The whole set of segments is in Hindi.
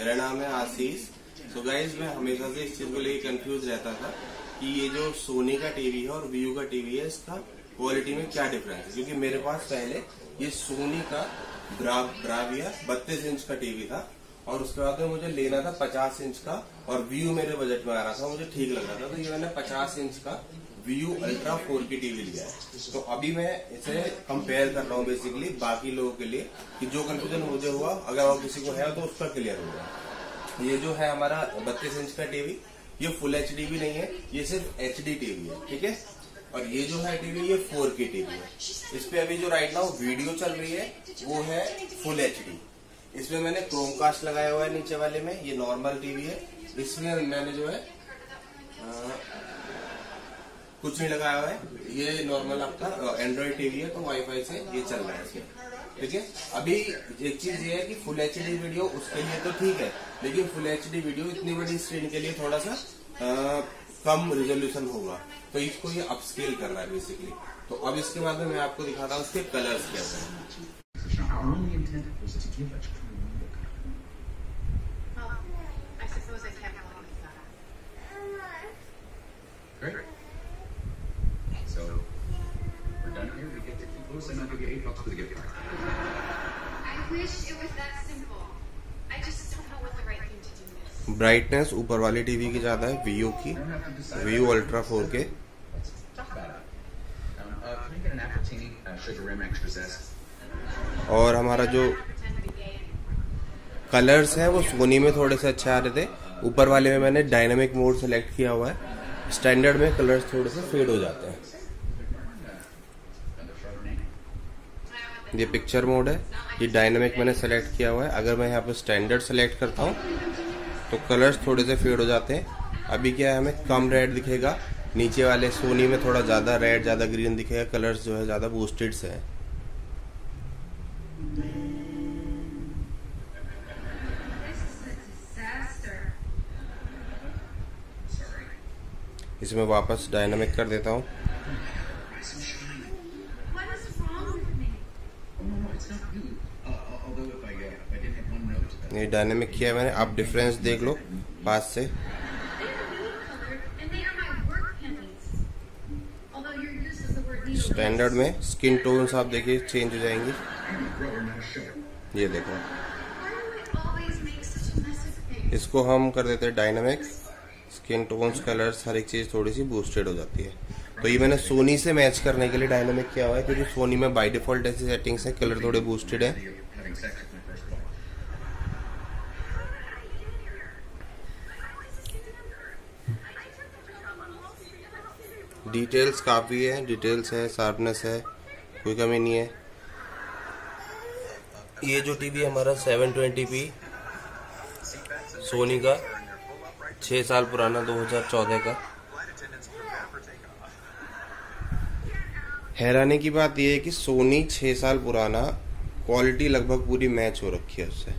मेरा नाम है आशीष। सो गाइज, मैं हमेशा से इस चीज को लेकर कंफ्यूज रहता था कि ये जो सोनी का टीवी है और वीयू का टीवी है, इसका क्वालिटी में क्या डिफरेंस है। क्योंकि मेरे पास पहले ये सोनी का ब्राविया 32 इंच का टीवी था और उसके बाद में मुझे लेना था 50 इंच का, और वीयू मेरे बजट में आ रहा था, मुझे ठीक लग रहा था, तो ये मैंने 50 इंच का वीयू अल्ट्रा 4K टीवी लिया है। तो अभी मैं इसे कंपेयर कर रहा हूँ बेसिकली बाकी लोगों के लिए, कि जो कंफ्यूजन मुझे हुआ अगर और किसी को है तो उसका क्लियर होगा। ये जो है हमारा 32 इंच का टीवी, ये फुल HD भी नहीं है, ये सिर्फ HD टीवी है, ठीक है। और ये जो है टीवी, ये 4K टीवी है। इस पे अभी जो राइट नाउ वीडियो चल रही है वो है फुल HD। इसमें मैंने क्रोमकास्ट लगाया हुआ है नीचे वाले में, ये नॉर्मल टीवी है। इसमें मैंने जो है कुछ नहीं लगाया हुआ है, ये नॉर्मल आपका एंड्रॉइड टीवी है, तो वाईफाई से ये चल रहा है इसमें, ठीक है। अभी एक चीज ये है कि फुल HD वीडियो उसके लिए तो ठीक है, लेकिन फुल HD वीडियो इतनी बड़ी स्क्रीन के लिए थोड़ा सा कम रिजोल्यूशन होगा, तो इसको ये अपस्केल करना है बेसिकली। तो अब इसके बाद में मैं आपको दिखाता हूँ इसके कलर्स कैसे हैं। And I'll give you $8 for the gift card. I wish it was that simple. I just don't know what the right thing to do is. Brightness ऊपर वाली टीवी की ज्यादा है, वीयू की, वीयू अल्ट्रा 4K। और हमारा जो कलर्स है वो सोनी में थोड़े से अच्छे आ रहे थे। ऊपर वाले में मैंने डायनामिक मोड सेलेक्ट किया हुआ है, स्टैंडर्ड में कलर्स थोड़े से फेड हो जाते हैं। ये पिक्चर मोड है, ये डायनामिक मैंने सेलेक्ट किया हुआ है। अगर मैं यहाँ पे स्टैंडर्ड सेलेक्ट करता हूँ तो कलर्स थोड़े से फेड हो जाते हैं। अभी क्या है, हमें कम रेड दिखेगा, नीचे वाले सोनी में थोड़ा ज्यादा रेड ज्यादा ग्रीन दिखेगा, कलर्स जो है ज्यादा बूस्टेड से है। इसमें वापस डायनामिक कर देता हूँ। ये डायनामिक किया है मैंने, आप डिफरेंस देख लो पास से। स्टैंडर्ड में स्किन टोन्स आप देखिए चेंज हो जाएंगी, ये देखो। इसको हम कर देते हैं डायनामिक, स्किन टोन्स कलर्स हर एक चीज थोड़ी सी बूस्टेड हो जाती है। तो ये मैंने सोनी से मैच करने के लिए डायनामिक किया हुआ है, क्योंकि सोनी में बाय डिफॉल्ट ऐसी सेटिंग्स है, कलर थोड़े बूस्टेड है। डिटेल्स काफी है, डिटेल्स है, शार्पनेस है, कोई कमी नहीं है। ये जो टीवी हमारा 720p सोनी का 6 साल पुराना 2014 का। हैरानी की बात यह है कि सोनी 6 साल पुराना, क्वालिटी लगभग पूरी मैच हो रखी है उससे,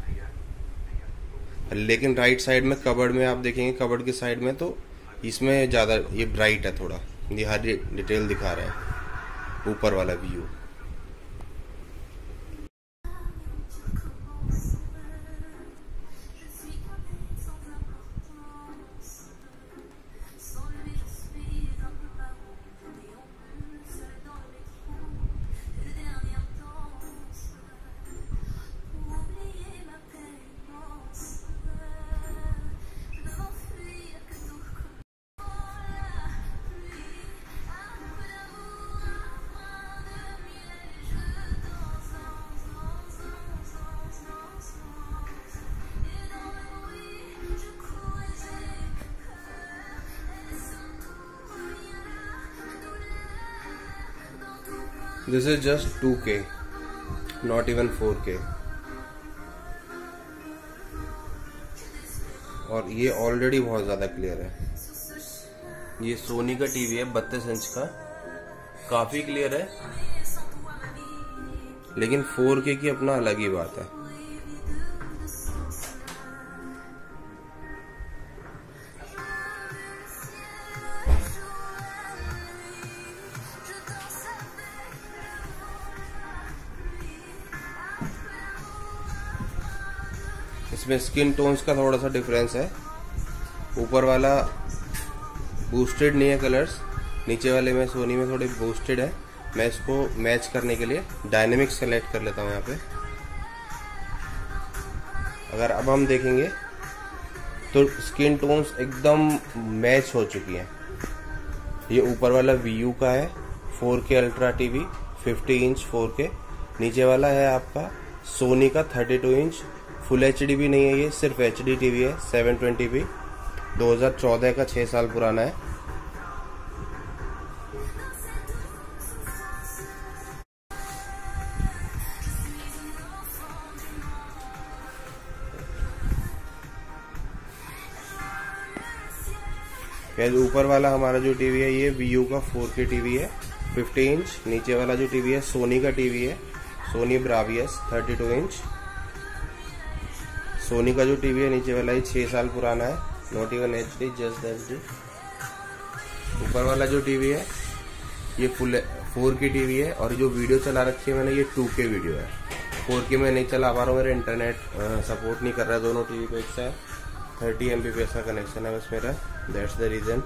लेकिन राइट साइड में कबर्ड में आप देखेंगे, कबर्ड की साइड में तो इसमें ज्यादा ये ब्राइट है थोड़ा, ये हर डिटेल दिखा रहा है ऊपर वाला view. This is just 2K, not even 4K, और ये ऑलरेडी बहुत ज्यादा क्लियर है। ये सोनी का टीवी है 32 इंच का, काफी क्लियर है, लेकिन 4K की अपना अलग ही बात है। इसमें स्किन टोन्स का थोड़ा सा डिफरेंस है। ऊपर वाला बूस्टेड नहीं है कलर्स, नीचे वाले में सोनी में थोड़े बूस्टेड है। मैं इसको मैच करने के लिए डायनेमिक सेलेक्ट कर लेता हूँ यहाँ पे। अगर अब हम देखेंगे तो स्किन टोन्स एकदम मैच हो चुकी हैं। ये ऊपर वाला VU का है 4K ultra TV 50 inch 4K। नीचे वाला है आपका सोनी का 32 इंच फुल HD भी नहीं है, ये सिर्फ HD टीवी है 720p 2014 का 6 साल पुराना है। ऊपर वाला हमारा जो टीवी है ये VU का 4K टीवी है 50 इंच। नीचे वाला जो टीवी है सोनी का टीवी है, सोनी ब्राविया 32 इंच। सोनी का जो टीवी है नीचे वाला ये 6 साल पुराना है, not even HD, just HD। ऊपर वाला जो टीवी है ये फुल 4K टीवी है और जो वीडियो चला रखी है मैंने ये 2K वीडियो है। 4K में नहीं चला पा रहा हूँ, मेरा इंटरनेट सपोर्ट नहीं कर रहा है दोनों टीवी पे। एक साथ 30 Mbps का कनेक्शन है बस मेरा, दैट्स द रीजन।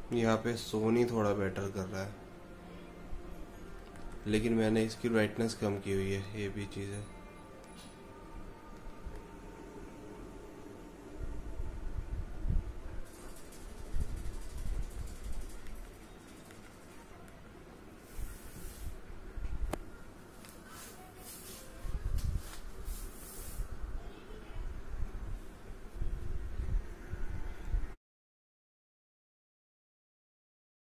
यहाँ पे सोनी थोड़ा बेटर कर रहा है, लेकिन मैंने इसकी ब्राइटनेस कम की हुई है, ये भी चीज़ है।